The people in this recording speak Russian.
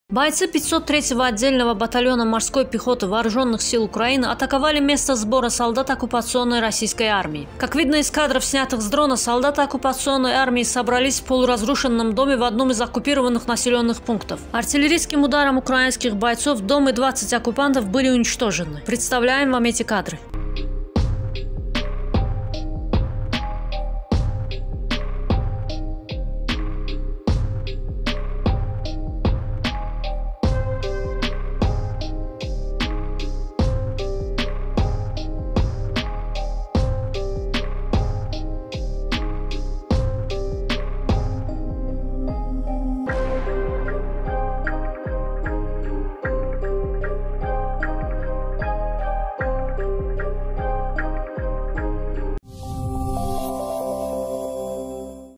Бойцы 503-го отдельного батальона морской пехоты Вооруженных сил Украины атаковали место сбора солдат оккупационной российской армии. Как видно из кадров, снятых с дрона, солдаты оккупационной армии собрались в полуразрушенном доме в одном из оккупированных населенных пунктов. Артиллерийским ударом украинских бойцов дом и 20 оккупантов были уничтожены. Представляем вам эти кадры.